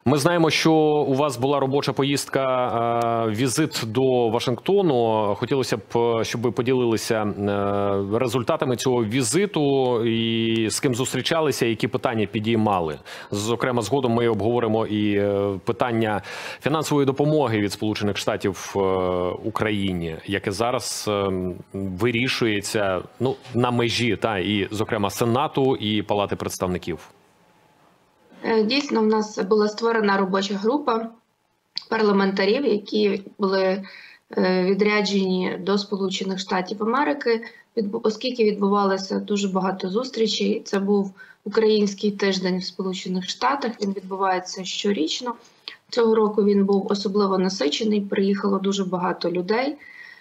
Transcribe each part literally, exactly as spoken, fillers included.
Ми знаємо, що у вас була робоча поїздка, візит до Вашингтону. Хотілося б, щоб ви поділилися результатами цього візиту і з ким зустрічалися, які питання підіймали. Зокрема, згодом ми обговоримо і питання фінансової допомоги від Сполучених Штатів Україні, яке зараз вирішується, ну, на межі, та, і, зокрема, Сенату і Палати представників. Дійсно, в нас була створена робоча група парламентарів, які були відряджені до Сполучених Штатів Америки, оскільки відбувалося дуже багато зустрічей. Це був Український тиждень в Сполучених Штатах, він відбувається щорічно. Цього року він був особливо насичений, приїхало дуже багато людей.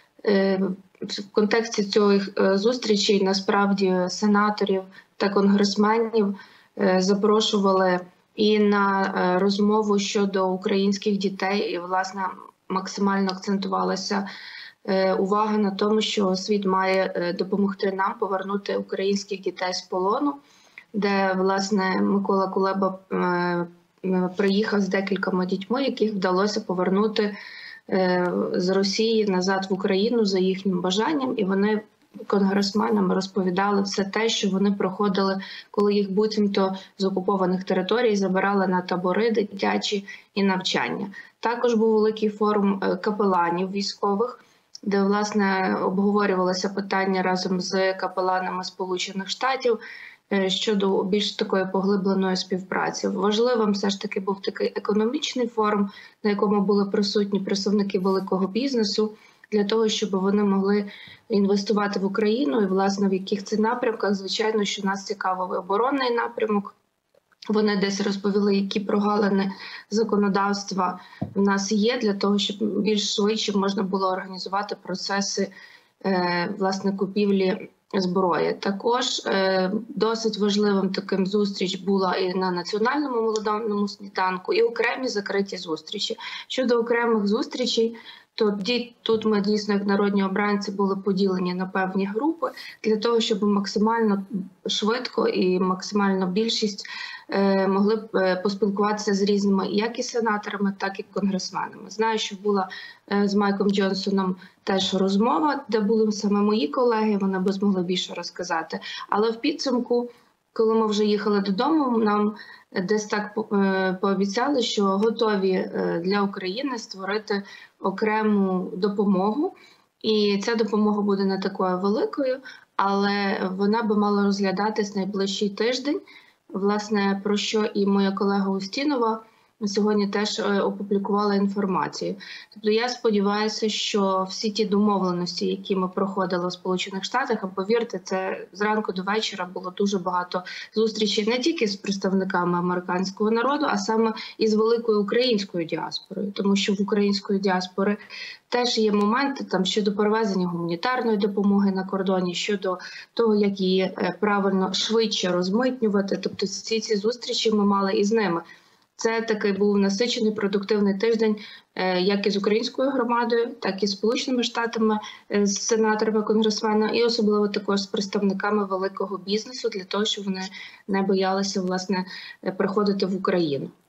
В контексті цих зустрічей, насправді, сенаторів та конгресменів запрошували і на розмову щодо українських дітей, і, власне, максимально акцентувалася увага на тому, що світ має допомогти нам повернути українських дітей з полону, де, власне, Микола Кулеба приїхав з декількома дітьми, яких вдалося повернути з Росії назад в Україну за їхнім бажанням, і вони конгресменам розповідали все те, що вони проходили, коли їх буцімто з окупованих територій забирали на табори дитячі і навчання. Також був великий форум капеланів військових, де, власне, обговорювалося питання разом з капеланами Сполучених Штатів щодо більш такої поглибленої співпраці. Важливим все ж таки був такий економічний форум, на якому були присутні представники великого бізнесу, для того, щоб вони могли інвестувати в Україну і, власне, в яких це напрямках. Звичайно, що нас цікавив оборонний напрямок. Вони десь розповіли, які прогалини законодавства в нас є, для того, щоб більш швидше можна було організувати процеси, власне, купівлі зброї. Також досить важливим таким зустріч була і на національному молодому сніданку, і окремі закриті зустрічі. Щодо окремих зустрічей, то тут ми дійсно, як народні обранці, були поділені на певні групи для того, щоб максимально швидко і максимально більшість могли б поспілкуватися з різними як і сенаторами, так і конгресменами. Знаю, що була з Майком Джонсоном теж розмова, де були саме мої колеги, вони б змогли більше розказати. Але в підсумку, коли ми вже їхали додому, нам десь так пообіцяли, що готові для України створити окрему допомогу. І ця допомога буде не такою великою, але вона би мала розглядатись найближчий тиждень. Власне, про що і моя колега Устінова сьогодні теж опублікувала інформацію. Тобто я сподіваюся, що всі ті домовленості, які ми проходили в Сполучених Штатах, а повірте, це зранку до вечора було дуже багато зустрічей не тільки з представниками американського народу, а саме і з великою українською діаспорою. Тому що в української діаспори теж є моменти там щодо перевезення гуманітарної допомоги на кордоні, щодо того, як її правильно швидше розмитнювати. Тобто всі ці зустрічі ми мали і з ними. Це такий був насичений, продуктивний тиждень як із українською громадою, так і з Сполученими Штатами, з сенаторами, конгресменами і особливо також з представниками великого бізнесу для того, щоб вони не боялися, власне, приходити в Україну.